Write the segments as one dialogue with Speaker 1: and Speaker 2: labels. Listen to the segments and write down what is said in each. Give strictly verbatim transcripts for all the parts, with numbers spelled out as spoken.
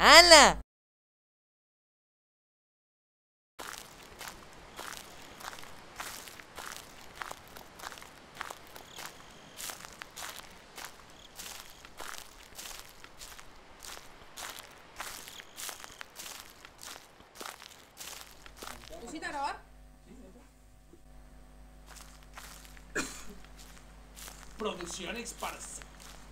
Speaker 1: ¡Hala!
Speaker 2: ¿Pusiste a grabar?
Speaker 3: Producción Esparza.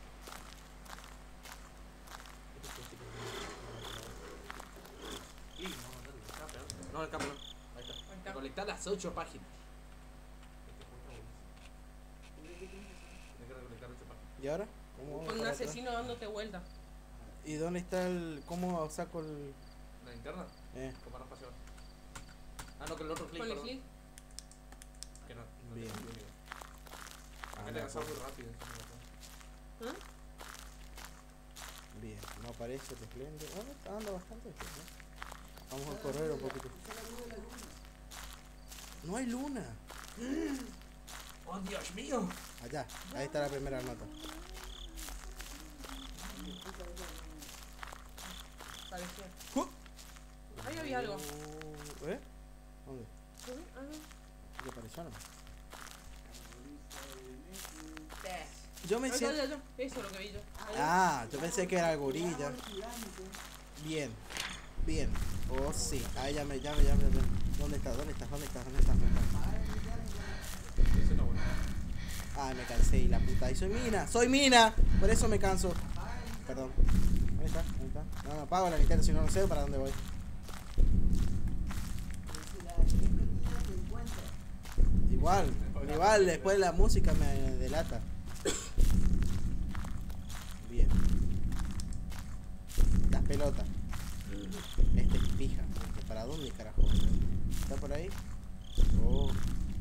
Speaker 3: Y no, no, el cambio no. Ahí está. Recolectar las ocho páginas. Tienes que recolectar ocho páginas.
Speaker 4: ¿Y ahora? ¿Cómo vamos
Speaker 2: Con un
Speaker 4: para atrás?
Speaker 2: asesino dándote vuelta.
Speaker 4: ¿Y dónde está el...? ¿Cómo saco el...?
Speaker 3: ¿La linterna?
Speaker 4: Eh,
Speaker 3: Tomar espacio. Ah, no, que el otro clic.
Speaker 2: Con el
Speaker 3: perdón.
Speaker 2: clic.
Speaker 3: Que no, no
Speaker 4: Bien.
Speaker 3: tengo ni idea.
Speaker 4: ah,
Speaker 3: Acá te
Speaker 4: no,
Speaker 3: avanzas muy
Speaker 4: pues,
Speaker 3: rápido.
Speaker 2: ¿Ah?
Speaker 4: bien, no aparece el esplende. Bueno, está dando bastante esto, ¿no? Vamos a correr un poquito. No hay luna.
Speaker 3: ¡Oh, Dios mío!
Speaker 4: Allá, ahí está la primera nota.
Speaker 2: Parecía.
Speaker 4: ¡Uh!
Speaker 2: Ahí había algo.
Speaker 4: ¿Eh? ¿Dónde?
Speaker 2: Ah, no.
Speaker 4: ¿Qué apareció? No.
Speaker 2: Des.
Speaker 4: Yo me
Speaker 2: Ay,
Speaker 4: siento...
Speaker 2: ya, ya, ya. Eso es lo que vi yo.
Speaker 4: Ah, yo pensé que era gorilla. Bien, bien. Oh, sí. Ahí ya me, ya me, ya me, ya me. ¿Dónde estás? ¿Dónde estás? ¿Dónde estás? ¿Dónde estás? ¿Dónde estás?
Speaker 3: Eso no, bueno.
Speaker 4: Ah, me cansé y la puta. Y soy mina, soy mina. Por eso me canso. Perdón. ¿Dónde está? ¿Dónde está? No, no, apago la linterna, si no, no sé para dónde voy. Igual, igual, después la música me delata. Bien. Las pelotas. Este es pija. Este, ¿para dónde carajo? ¿Está por ahí? Oh.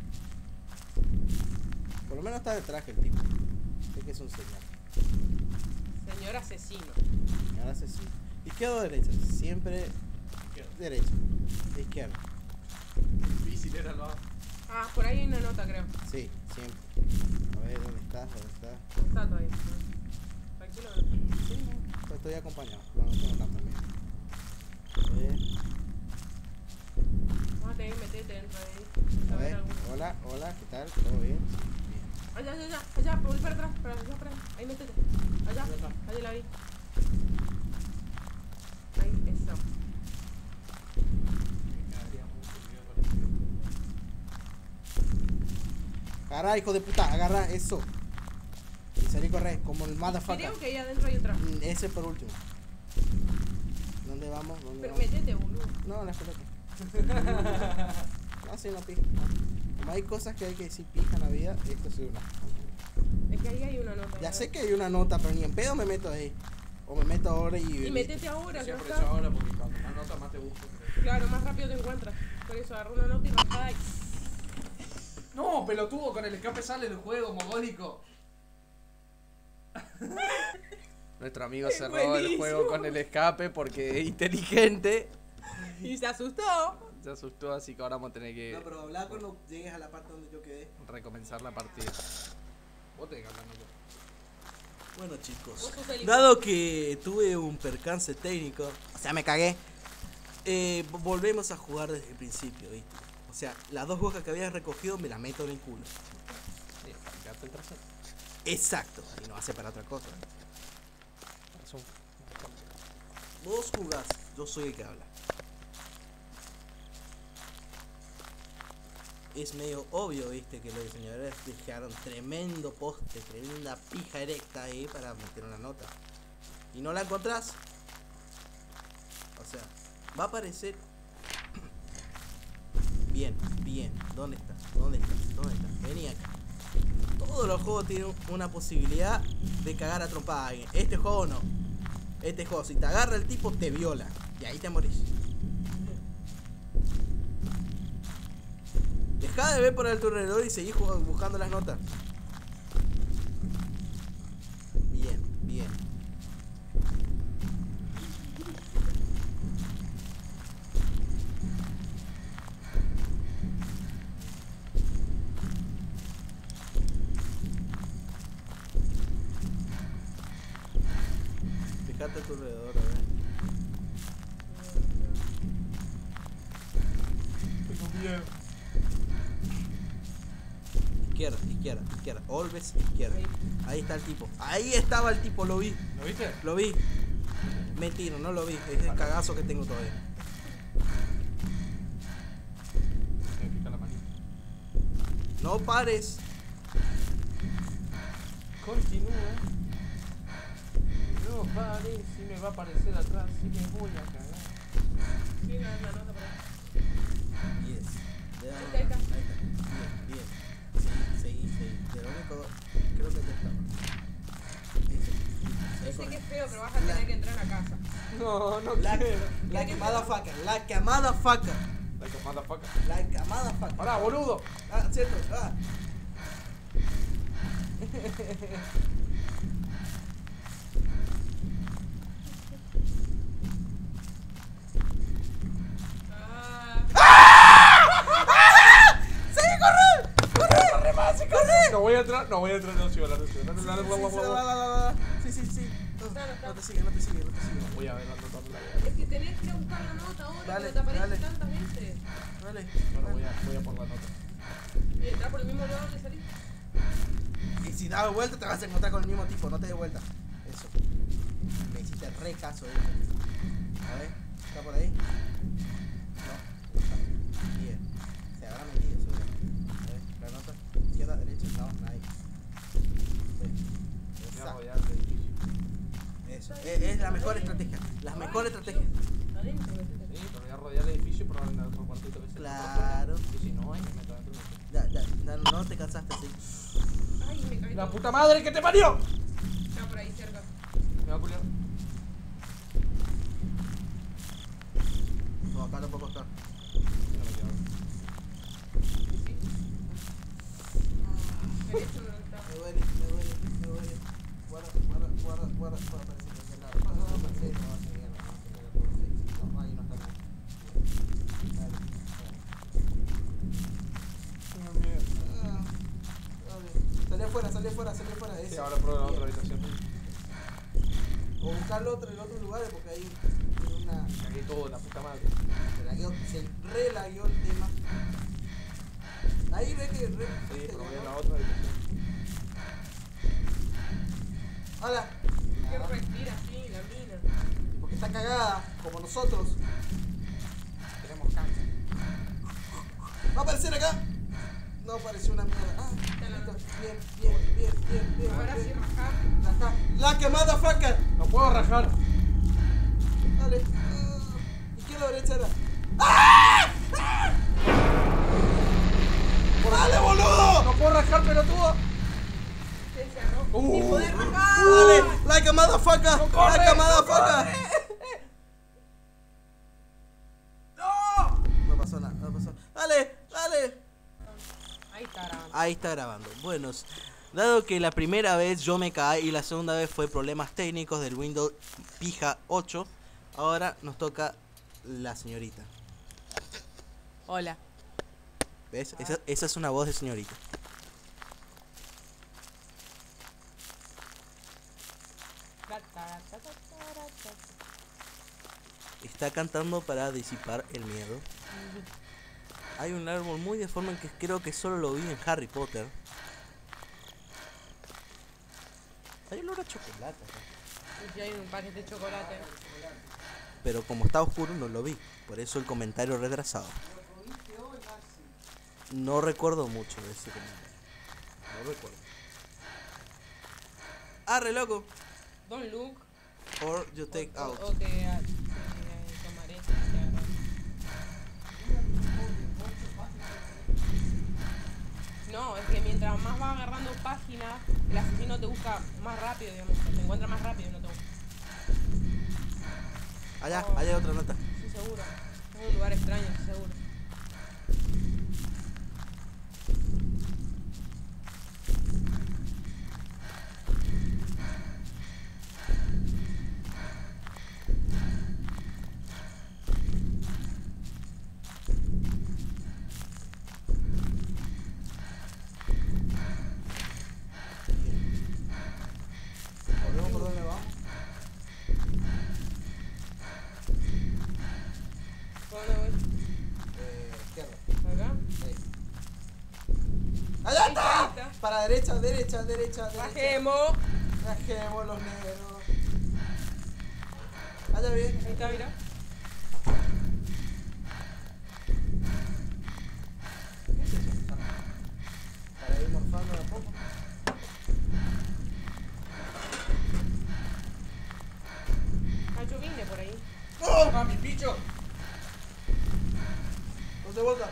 Speaker 4: Por lo menos está de traje el tipo. Sé que es un señor.
Speaker 2: Señor asesino.
Speaker 4: Y ahora se sí. ¿Izquierda o derecha? Siempre
Speaker 3: Izquierda.
Speaker 4: derecha. Izquierda.
Speaker 3: Difícil era lo.
Speaker 2: Ah, por ahí hay una nota, creo.
Speaker 4: Sí, siempre. A ver, ¿dónde estás? ¿Dónde estás?
Speaker 2: No está todavía. Tranquilo.
Speaker 4: Sí, no. Estoy acompañado. No, no tengo tanta miedo. A ver.
Speaker 2: Vamos a tener que meterte dentro de ahí.
Speaker 4: A
Speaker 2: ver
Speaker 4: ver.
Speaker 2: alguno.
Speaker 4: Hola, hola, ¿qué tal? ¿Todo bien? Bien.
Speaker 2: Allá, allá, allá, allá, voy para atrás, para allá, para allá. Ahí métete. Allá,
Speaker 3: ¿Dónde está?
Speaker 2: allá la vi. Ahí, eso.
Speaker 3: Me cagaría mucho el video con esto.
Speaker 4: Agarra, hijo de puta, agarra eso. Y salí a correr, como el motherfucker.
Speaker 2: Creo que ahí adentro hay otra.
Speaker 4: Mm, Ese por último. ¿Dónde vamos? ¿Dónde
Speaker 2: Pero
Speaker 4: vamos?
Speaker 2: métete, boludo.
Speaker 4: No, las pelotas. No, sí, no pija. No. Como hay cosas que hay que decir pija en la vida, esto es una.
Speaker 2: Es que ahí hay una nota.
Speaker 4: Ya sé que hay una nota, pero ni en pedo me meto ahí. O me meto ahora y.
Speaker 2: Y métete ahora, que
Speaker 3: Siempre
Speaker 2: no
Speaker 3: eso
Speaker 2: está.
Speaker 3: ahora porque cuando más nota más te busco. creo.
Speaker 2: Claro, más rápido te encuentras. Por eso agarra una nota y rajada y...
Speaker 3: No, pelotudo, con el escape sale del juego, mogólico. Nuestro amigo
Speaker 2: Es
Speaker 3: cerró el
Speaker 2: buenísimo.
Speaker 3: juego con el escape porque es inteligente.
Speaker 2: Y se asustó.
Speaker 3: Se asustó, así que ahora vamos a tener que
Speaker 4: No, pero habla cuando llegues a la parte donde yo quedé.
Speaker 3: recomenzar la partida. Vos tenés que hablar, no yo.
Speaker 4: Bueno, chicos,
Speaker 2: Vos sos el-
Speaker 4: dado que tuve un percance técnico, o sea, me cagué, eh, vo- volvemos a jugar desde el principio, ¿viste? O sea, las dos hojas que había recogido me las meto en el culo.
Speaker 3: Sí, quedarte el trasero.
Speaker 4: Exacto, y no hace para otra cosa.
Speaker 3: Es un-
Speaker 4: Vos jugás, yo soy el que habla. Es medio obvio, viste, que los diseñadores dejaron tremendo poste, tremenda pija erecta ahí para meter una nota. Y no la encontrás. O sea, va a aparecer. Bien, bien. ¿Dónde está? ¿Dónde está? ¿Dónde está? Vení acá. Todos los juegos tienen una posibilidad de cagar a trompada a alguien. Este juego no. Este juego, si te agarra el tipo, te viola. Y ahí te morís. Dejá de ver por el alrededor y seguí jugando- buscando las notas. Bien, bien. Fíjate a tu alrededor, a ver.
Speaker 3: Bien.
Speaker 4: Izquierda, izquierda, izquierda. Always izquierda.
Speaker 2: Ahí.
Speaker 4: Ahí está el tipo. Ahí estaba el tipo, lo vi.
Speaker 3: ¿Lo viste?
Speaker 4: Lo vi. Mentira, no lo vi. Es el cagazo que tengo todavía.
Speaker 3: Me pica la manita.
Speaker 4: No pares.
Speaker 3: Continúa. No pare, si me va a aparecer atrás, si me voy a cagar.
Speaker 2: Sí, la, la nota por ahí.
Speaker 4: Yes. Le da-
Speaker 2: Ahí está, ahí está.
Speaker 4: Ahí está. Bien, bien. Seguí, seguí, seguí. De lo único. Creo que te estaba.
Speaker 2: Yo sé que es feo, pero vas a tener que entrar a casa.
Speaker 3: No, no
Speaker 4: La,
Speaker 3: quiero.
Speaker 4: la que motherfucker, la que motherfucker,
Speaker 3: Like a motherfucker.
Speaker 4: la que motherfucker.
Speaker 3: Pará, boludo.
Speaker 4: Ah, cierto, ah.
Speaker 2: Ah,
Speaker 4: ¡Sigue, corre! ¡Corre!
Speaker 3: Corre más, corre. No voy a entrar, no voy a entrar, no sigo la no sigo. No, no, no,
Speaker 4: Sí,
Speaker 3: no,
Speaker 4: sí,
Speaker 3: no,
Speaker 4: sí,
Speaker 3: no,
Speaker 4: va,
Speaker 3: no.
Speaker 4: va, va, va. Sí, sí, sí. No,
Speaker 2: Está, está.
Speaker 4: no te sigue, no te sigue, no te sigue.
Speaker 3: Voy a ver la nota, no la voy a
Speaker 2: es
Speaker 3: ver.
Speaker 2: que tenés que ir a buscar la nota ahora,
Speaker 4: Dale,
Speaker 2: porque te aparece
Speaker 4: dale.
Speaker 2: tantas veces.
Speaker 4: Dale.
Speaker 3: No, no, voy a, voy a por la nota.
Speaker 2: Y entrar por el mismo lugar donde salís.
Speaker 4: Y si das vuelta te vas a encontrar con el mismo tipo, no te des vuelta. Eso. Me hiciste re caso de eso. A ver, ¿está por ahí? No. No está. Bien. Se habrá metido seguro. A ver, la nota. Izquierda, derecha, no, nadie. Bien.
Speaker 3: Voy a
Speaker 4: Exacto.
Speaker 3: rodear el edificio.
Speaker 4: Eso. Es, es la mejor estrategia. La mejor estrategia.
Speaker 2: Adentro, metete.
Speaker 3: Sí, pero voy a rodear el edificio y probar en el otro cuartito que se
Speaker 4: Claro.
Speaker 3: Y si no, ahí me meto dentro.
Speaker 4: Ya, ya, ya, no te cansaste así.
Speaker 2: Ay, me caí.
Speaker 3: ¡La
Speaker 2: todo.
Speaker 3: puta madre que te parió!
Speaker 2: Está por ahí cerca.
Speaker 3: Me va a culiar.
Speaker 4: No, acá tampoco está.
Speaker 3: No me quedo.
Speaker 2: Sí, sí. Derecho no está.
Speaker 4: Me duele, me duele, me duele. Guarda, guarda, guarda, guarda. Va a aparecer por ese lado. Va a aparecer, no va a seguir, no va a seguir. No, ahí no está nada. Dale, dale.
Speaker 3: Tengo miedo.
Speaker 4: Ah, dale. Salí afuera, salí afuera, salí afuera.
Speaker 3: Sí,
Speaker 4: Eso.
Speaker 3: ahora pruebo la otra
Speaker 4: Bien.
Speaker 3: habitación.
Speaker 4: O buscar el otro en otros lugares porque ahí tiene una.
Speaker 3: Cagué todo, la puta madre.
Speaker 4: Se lagueó, se relagueó el tema. Ahí ve que re.
Speaker 3: Sí,
Speaker 4: este,
Speaker 3: pero voy a
Speaker 4: ¿no?
Speaker 3: la otra habitación.
Speaker 4: Hola.
Speaker 2: ¿Qué respira así, la mina?
Speaker 4: Porque está cagada, como nosotros.
Speaker 3: Tenemos cáncer.
Speaker 4: ¿Va a aparecer acá? No apareció una mierda. Ah,
Speaker 2: Está en la
Speaker 4: listo.
Speaker 2: noche.
Speaker 4: Bien, bien, bien, bien, bien.
Speaker 2: Ahora sí,
Speaker 4: bien.
Speaker 2: rajar.
Speaker 4: La, ja- la que motherfucker.
Speaker 3: No puedo rajar.
Speaker 4: Dale. Ah, izquierda o derecha era. ¡Ah! ¡Ah! ¡Dale, boludo!
Speaker 3: No puedo rajar, pelotudo.
Speaker 2: Se cerró.
Speaker 3: Uh.
Speaker 2: ¡Ni poder rajar!
Speaker 4: Dale, like a motherfucker.
Speaker 3: No corre,
Speaker 4: like a
Speaker 3: no
Speaker 4: motherfucker.
Speaker 3: ¡No!
Speaker 4: No pasó nada, no pasó. Dale, dale.
Speaker 2: Ahí está grabando.
Speaker 4: Ahí está grabando. Bueno, dado que la primera vez yo me caí y la segunda vez fue problemas técnicos del Windows Pija ocho, ahora nos toca la señorita.
Speaker 2: Hola.
Speaker 4: ¿Ves? Esa, esa es una voz de señorita. Está cantando para disipar el miedo. Hay un árbol muy deforme que creo que solo lo vi en Harry Potter. Hay olor a chocolate acá.
Speaker 2: Y hay un paquete de chocolate.
Speaker 4: Pero como está oscuro no lo vi. Por eso el comentario retrasado. No recuerdo mucho de ese comentario. No recuerdo. Arre, loco.
Speaker 2: Don't look.
Speaker 4: Or you take
Speaker 2: o,
Speaker 4: out.
Speaker 2: O te, te tomaré. Te agarraré. No, es que mientras más va agarrando páginas, el asesino te busca más rápido, digamos. Te encuentra más rápido y no te busca.
Speaker 4: Allá, allá hay otra nota.
Speaker 2: Sí, seguro. Es un lugar extraño, sí, seguro.
Speaker 4: ¿Volvemos por dónde vamos?
Speaker 2: ¿Por dónde voy?
Speaker 4: Eh, para derecha, derecha, derecha, derecha.
Speaker 2: Bajemos.
Speaker 4: Bajemos los negros. Allá bien.
Speaker 2: Ahí está, mira.
Speaker 4: ¿Qué es eso? Para ir morfando de a poco.
Speaker 2: Ah, yo vine por ahí.
Speaker 3: ¡Oh! ¡A mi bicho!
Speaker 4: Dos de vuelta.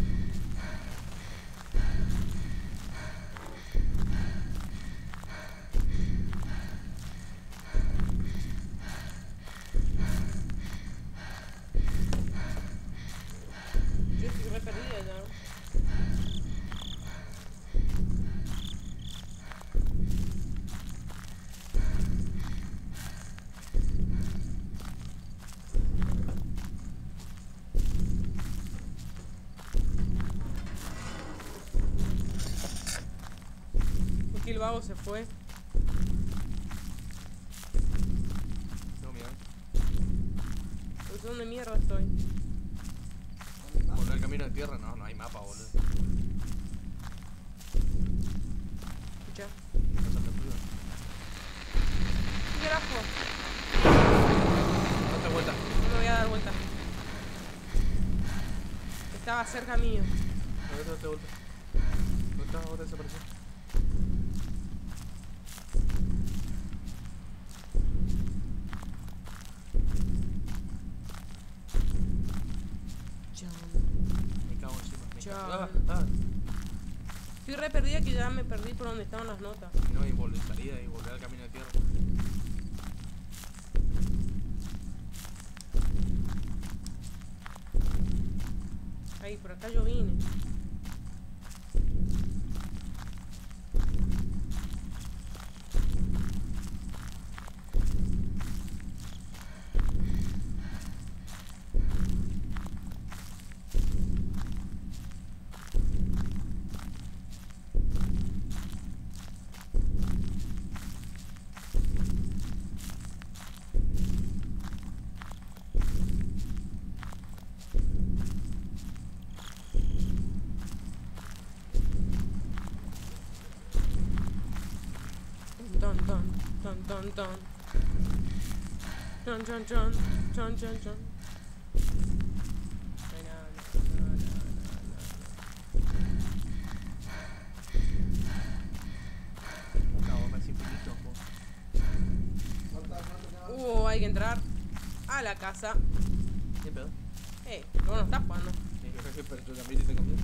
Speaker 2: Yo estoy re perdida ya. Porque el vago se fue.
Speaker 1: No, mira.
Speaker 2: Pues ¿dónde mierda estoy?
Speaker 1: Volver al camino de tierra, no, no hay mapa, boludo.
Speaker 2: Escucha.
Speaker 1: Pásate arriba.
Speaker 2: ¿Qué carajo?
Speaker 1: Date vuelta.
Speaker 2: No me voy a dar vuelta. Estaba cerca mío.
Speaker 1: A ver, date vuelta. ¿Dónde estás? Ahora desapareció. Me cago encima. Me
Speaker 2: Chao.
Speaker 1: cago. Ah, ah.
Speaker 2: Estoy re perdida que ya me perdí por donde estaban las notas.
Speaker 1: No, y volver salida y volver al camino de tierra.
Speaker 2: Ahí, por acá yo vine. Ton, ton, ton, ton, ton. Ton, ton, ton, ton, ton, ton. Ay, no, no, no, no,
Speaker 1: Me cago, me hace infinito,
Speaker 2: no. Uh, hay que entrar a la casa.
Speaker 1: ¿Qué pedo?
Speaker 2: Eh, no, no estás jugando.
Speaker 1: Sí, yo creo que pero tú también te tengo miedo.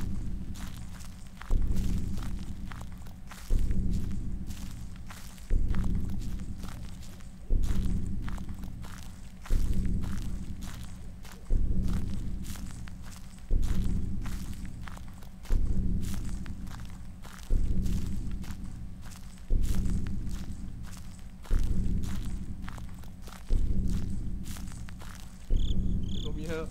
Speaker 1: Tengo miedo.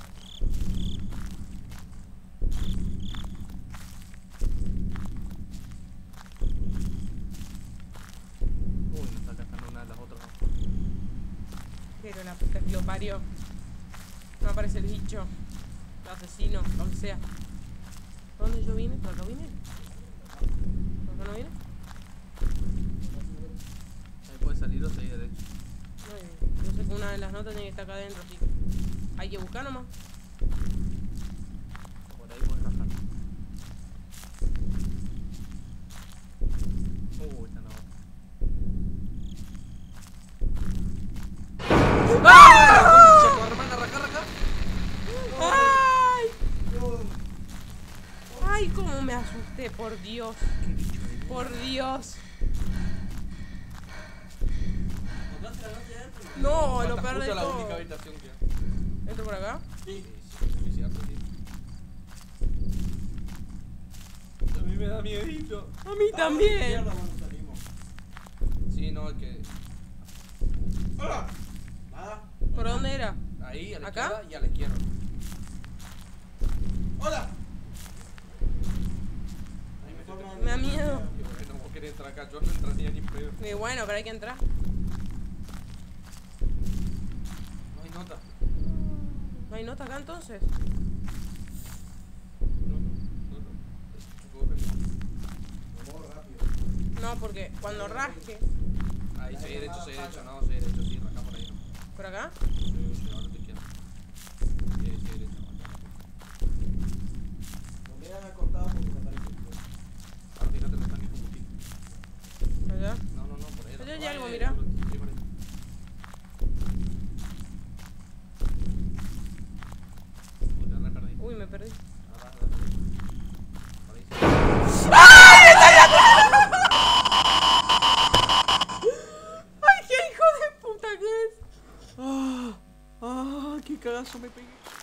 Speaker 1: Uy, me está cascando una de las otras.
Speaker 2: Pero la puta que lo parió. No aparece el bicho. El asesino, lo que sea. ¿Por dónde yo vine? ¿Por acá vine? ¿Por acá no vine?
Speaker 1: Ahí puedes salir o seguir derecho.
Speaker 2: No, yo sé que una de las notas tiene que estar acá adentro, así que hay que buscar nomás.
Speaker 1: Por ahí puedes bajar. Uh, esta no.
Speaker 2: ¡Ah!
Speaker 1: Checo, hermana, raja, raja.
Speaker 2: ¡Ay! ¡Ay, cómo me asusté! Por Dios.
Speaker 1: Qué bicho de mierda.
Speaker 2: Por Dios.
Speaker 4: ¿Encontraste la noche adentro?
Speaker 2: No, lo
Speaker 1: Falta
Speaker 2: peor de
Speaker 1: justo la
Speaker 2: todo.
Speaker 1: única habitación que hay.
Speaker 2: ¿Entro por acá?
Speaker 1: Sí, sí, suicidarte, sí. A mí me da miedito.
Speaker 2: A mí también.
Speaker 4: Mierda, cuando salimos.
Speaker 1: Sí, no, es que.
Speaker 4: ¡Hola! Nada.
Speaker 2: ¿Por dónde era?
Speaker 1: Ahí, a la
Speaker 2: ¿Acá?
Speaker 1: izquierda y a la izquierda.
Speaker 4: ¡Hola!
Speaker 1: Ahí me
Speaker 4: Forma-
Speaker 2: Me da miedo.
Speaker 1: Qué bueno, vos querés entrar acá, yo no entraría ni en pedo.
Speaker 2: Y bueno, pero hay que entrar.
Speaker 1: No hay nota.
Speaker 2: ¿No hay nota acá entonces?
Speaker 1: No, no, no, no. Supongo que no.
Speaker 4: Me muevo rápido.
Speaker 2: No, porque cuando rasque.
Speaker 1: Ahí, seguí derecho, seguí derecho, no, seguí derecho, sí, arrancá por ahí, no.
Speaker 2: ¿Por acá?
Speaker 1: Sí, sí, ahora te quiero. Sí, seguí derecho, aguanta.
Speaker 4: No me han acostado porque me parece que...
Speaker 1: Ahora fíjate en el tanque de combustible.
Speaker 2: ¿Allá?
Speaker 1: No, no, no, por ahí.
Speaker 2: Allá hay
Speaker 1: Ahí,
Speaker 2: algo,
Speaker 1: ahí,
Speaker 2: mirá.
Speaker 1: Sí, por ahí. Uy, te re perdí.
Speaker 2: Uy, me perdí.
Speaker 1: Agarrá, agarrá. Por ahí sí.
Speaker 2: ¡Ay, qué hijo de puta que es!
Speaker 1: ¡Ah! ¡Ah! ¡Qué cagazo me pegué!